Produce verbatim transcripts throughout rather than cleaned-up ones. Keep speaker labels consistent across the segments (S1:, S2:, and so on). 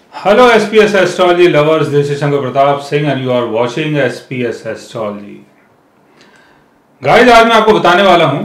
S1: Hello S P S Astrology lovers, this is Shankar Pratap Singh and you are watching S P S Astrology. Guys, आज मैं आपको बताने वाला हूं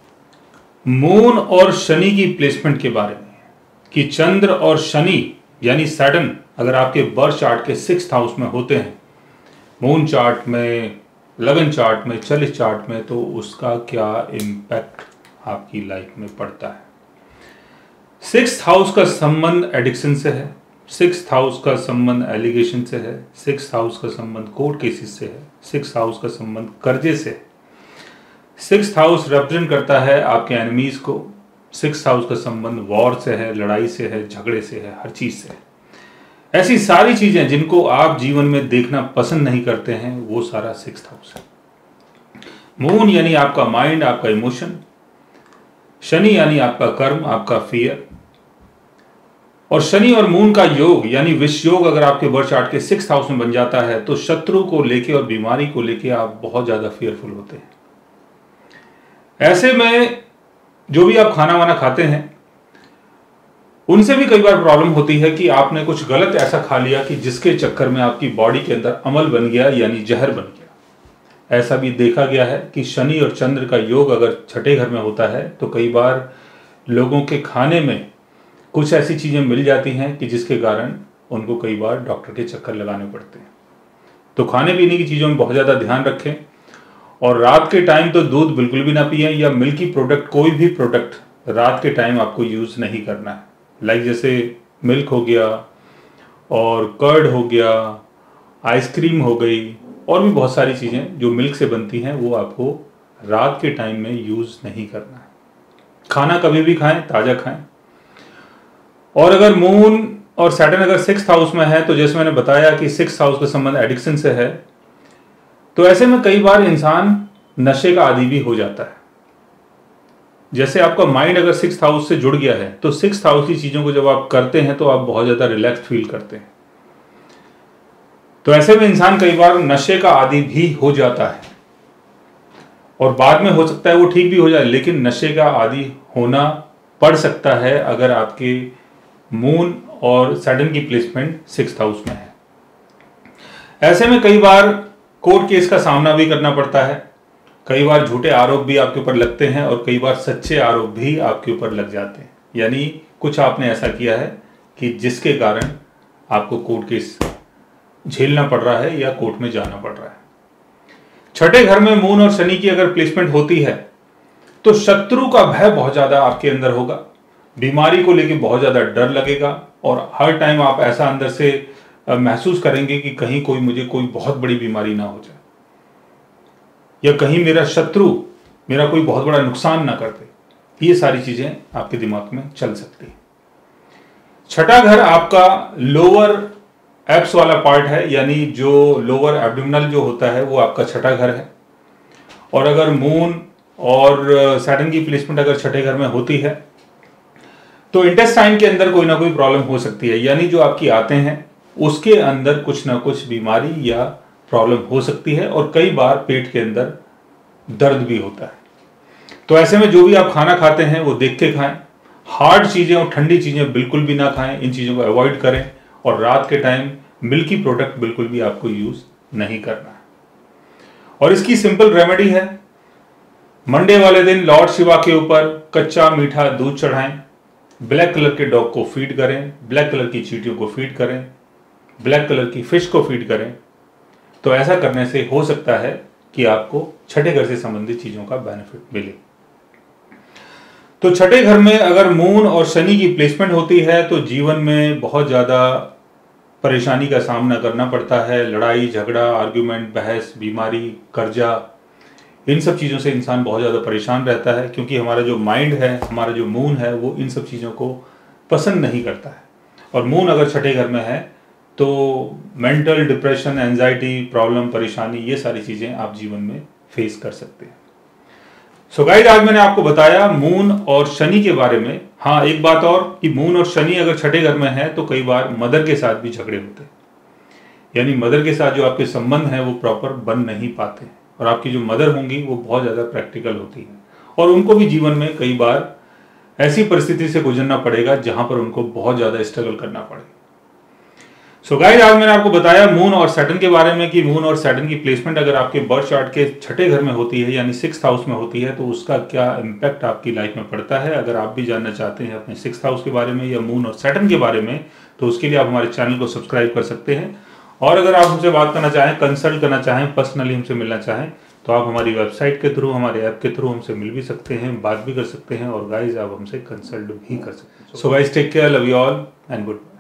S1: moon और शनि की प्लेसमेंट के बारे में कि चंद्र और शनि यानी सैटर्न अगर आपके बर्थ चार्ट के सिक्स्थ हाउस में होते हैं, मून चार्ट में, लगन चार्ट में, चलित चार्ट में, तो उसका क्या इम्पैक्ट आपकी लाइफ में पड़ता है। सिक्स्थ हाउस का संबंध एडिक्शन से है, सिक्स्थ हाउस का संबंध एलिगेशन से है, सिक्स्थ हाउस का संबंध कोर्ट केसेस से है, सिक्स्थ हाउस का संबंध कर्जे से है। सिक्स्थ हाउस रिप्रेजेंट करता है आपके एनिमीज को, सिक्स्थ हाउस का संबंध वॉर से है, लड़ाई से है, झगड़े से है, हर चीज से है। ऐसी सारी चीजें जिनको आप जीवन में देखना पसंद नहीं करते हैं, वो सारा सिक्स्थ हाउस है। मून यानी आपका माइंड, आपका इमोशन, शनि यानी आपका कर्म, आपका फियर। और शनि और मून का योग यानी विष योग अगर आपके बर्थ चार्ट के सिक्स्थ हाउस में बन जाता है तो शत्रु को लेके और बीमारी को लेके आप बहुत ज्यादा फियरफुल होते हैं। ऐसे में जो भी आप खाना वाना खाते हैं उनसे भी कई बार प्रॉब्लम होती है कि आपने कुछ गलत ऐसा खा लिया कि जिसके चक्कर में आपकी बॉडी के अंदर अमल बन गया यानी जहर बन गया। ऐसा भी देखा गया है कि शनि और चंद्र का योग अगर छठे घर में होता है तो कई बार लोगों के खाने में कुछ ऐसी चीजें मिल जाती हैं कि जिसके कारण उनको कई बार डॉक्टर के चक्कर लगाने पड़ते हैं। तो खाने पीने की चीजों में बहुत ज्यादा ध्यान रखें और रात के टाइम तो दूध बिल्कुल भी ना पिएं या मिल्की प्रोडक्ट, कोई भी प्रोडक्ट रात के टाइम आपको यूज नहीं करना है। लाइक जैसे मिल्क हो गया और कर्ड हो गया, आइसक्रीम हो गई और भी बहुत सारी चीजें जो मिल्क से बनती हैं वो आपको रात के टाइम में यूज नहीं करना है। खाना कभी भी खाएं, ताजा खाएं। और अगर मून और सैटर्न अगर सिक्स्थ हाउस में है तो जैसे मैंने बताया कि सिक्स्थ हाउस का संबंध एडिक्शन से है, तो ऐसे में कई बार इंसान नशे का आदी भी हो जाता है। जैसे आपका माइंड अगर सिक्स्थ हाउस से जुड़ गया है तो सिक्स्थ हाउस की चीजों को जब आप करते हैं तो आप बहुत ज्यादा रिलैक्स फील करते हैं। तो ऐसे में इंसान कई बार नशे का आदी भी हो जाता है और बाद में हो सकता है वो ठीक भी हो जाए, लेकिन नशे का आदी होना पड़ सकता है अगर आपके मून और सैटर्न की प्लेसमेंट सिक्स्थ हाउस में है। ऐसे में कई बार कोर्ट केस का सामना भी करना पड़ता है, कई बार झूठे आरोप भी आपके ऊपर लगते हैं और कई बार सच्चे आरोप भी आपके ऊपर लग जाते हैं। यानी कुछ आपने ऐसा किया है कि जिसके कारण आपको कोर्ट केस झेलना पड़ रहा है या कोर्ट में जाना पड़ रहा है। छठे घर में मून और शनि की अगर प्लेसमेंट होती है तो शत्रु का भय बहुत ज्यादा आपके अंदर होगा, बीमारी को लेके बहुत ज्यादा डर लगेगा और हर टाइम आप ऐसा अंदर से महसूस करेंगे कि कहीं कोई मुझे कोई बहुत बड़ी बीमारी ना हो जाए या कहीं मेरा शत्रु मेरा कोई बहुत बड़ा नुकसान ना कर दे। ये सारी चीजें आपके दिमाग में चल सकती है। छठा घर आपका लोअर एब्स वाला पार्ट है, यानी जो लोअर एब्डोमिनल जो होता है वो आपका छठा घर है। और अगर मून और सैटर्न की प्लेसमेंट अगर छठे घर में होती है तो इंटेस्टाइन के अंदर कोई ना कोई प्रॉब्लम हो सकती है, यानी जो आपकी आते हैं उसके अंदर कुछ ना कुछ बीमारी या प्रॉब्लम हो सकती है और कई बार पेट के अंदर दर्द भी होता है। तो ऐसे में जो भी आप खाना खाते हैं वो देख के खाएं, हार्ड चीजें और ठंडी चीजें बिल्कुल भी ना खाएं, इन चीजों को अवॉइड करें और रात के टाइम मिल्की प्रोडक्ट बिल्कुल भी आपको यूज नहीं करना है। और इसकी सिंपल रेमेडी है, मंडे वाले दिन लॉर्ड शिवा के ऊपर कच्चा मीठा दूध चढ़ाएं, ब्लैक कलर के डॉग को फीड करें, ब्लैक कलर की चींटियों को फीड करें, ब्लैक कलर की फिश को फीड करें। तो ऐसा करने से हो सकता है कि आपको छठे घर से संबंधित चीजों का बेनिफिट मिले। तो छठे घर में अगर मून और शनि की प्लेसमेंट होती है तो जीवन में बहुत ज्यादा परेशानी का सामना करना पड़ता है। लड़ाई झगड़ा, आर्ग्यूमेंट, बहस, बीमारी, कर्जा, इन सब चीज़ों से इंसान बहुत ज़्यादा परेशान रहता है क्योंकि हमारा जो माइंड है, हमारा जो मून है वो इन सब चीज़ों को पसंद नहीं करता है। और मून अगर छठे घर में है तो मेंटल डिप्रेशन, एंजाइटी, प्रॉब्लम, परेशानी, ये सारी चीज़ें आप जीवन में फेस कर सकते हैं। सो गाइस, आज मैंने आपको बताया मून और शनि के बारे में। हाँ, एक बात और कि मून और शनि अगर छठे घर में है तो कई बार मदर के साथ भी झगड़े होते हैं, यानी मदर के साथ जो आपके संबंध हैं वो प्रॉपर बन नहीं पाते और आपकी जो मदर होंगी वो बहुत ज़्यादा प्रैक्टिकल होती है और उनको भी जीवन में कई बार ऐसी परिस्थिति से गुजरना पड़ेगा जहां पर उनको बहुत ज़्यादा स्ट्रगल करना पड़े। सो गाइस, आज मैंने आपको बताया मून और सैटर्न के बारे में कि मून और सैटर्न की प्लेसमेंट अगर आपके बर्थ चार्ट के छठे घर में होती है यानी सिक्स हाउस में होती है तो उसका क्या इम्पैक्ट आपकी लाइफ में पड़ता है। अगर आप भी जानना चाहते हैं अपने सिक्स हाउस के बारे में या मून और सैटर्न के बारे में तो उसके लिए आप हमारे चैनल को सब्सक्राइब कर सकते हैं। और अगर आप हमसे बात करना चाहें, कंसल्ट करना चाहें, पर्सनली हमसे मिलना चाहें तो आप हमारी वेबसाइट के थ्रू, हमारे ऐप के थ्रू हमसे मिल भी सकते हैं, बात भी कर सकते हैं और गाइज आप हमसे कंसल्ट भी कर सकते हैं। So guys, take care, love you all and good.